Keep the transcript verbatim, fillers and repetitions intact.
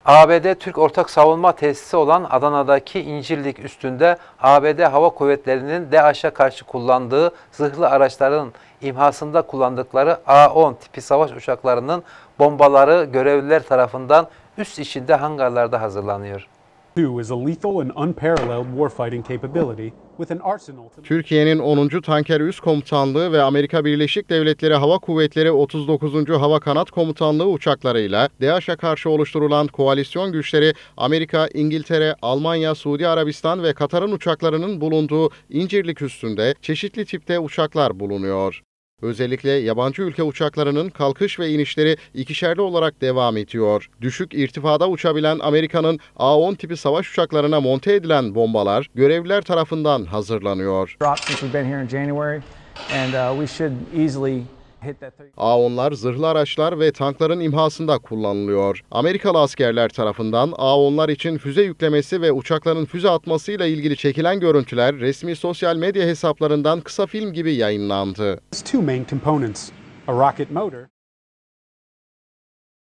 A B D-Türk ortak savunma tesisi olan Adana'daki İncirlik üstünde A B D Hava Kuvvetleri'nin DAEŞ'e karşı kullandığı zırhlı araçların imhasında kullandıkları A on tipi savaş uçaklarının bombaları görevliler tarafından üs içinde hangarlarda hazırlanıyor. Türkiye'nin onuncu Tanker Üs Komutanlığı ve Amerika Birleşik Devletleri Hava Kuvvetleri otuz dokuzuncu Hava Kanat Komutanlığı uçaklarıyla DAEŞ'e karşı oluşturulan koalisyon güçleri Amerika, İngiltere, Almanya, Suudi Arabistan ve Katar'ın uçaklarının bulunduğu İncirlik üstünde çeşitli tipte uçaklar bulunuyor. Özellikle yabancı ülke uçaklarının kalkış ve inişleri ikişerli olarak devam ediyor. Düşük irtifada uçabilen Amerika'nın A on tipi savaş uçaklarına monte edilen bombalar görevliler tarafından hazırlanıyor. A onlar zırhlı araçlar ve tankların imhasında kullanılıyor. Amerikalı askerler tarafından A onlar için füze yüklemesi ve uçakların füze atmasıyla ilgili çekilen görüntüler resmi sosyal medya hesaplarından kısa film gibi yayınlandı.